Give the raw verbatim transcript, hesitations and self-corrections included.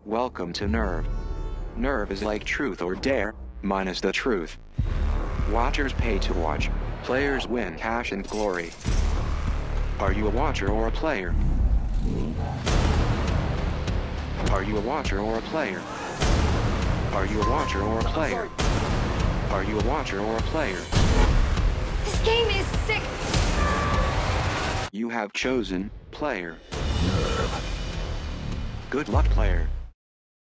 Welcome to Nerve. Nerve is like truth or dare, minus the truth. Watchers pay to watch, players win cash and glory. Are you a watcher or a player? Are you a watcher or a player? Are you a watcher or a player? Are you a watcher or a player? This game is sick! You have chosen player. Nerve. Good luck, player.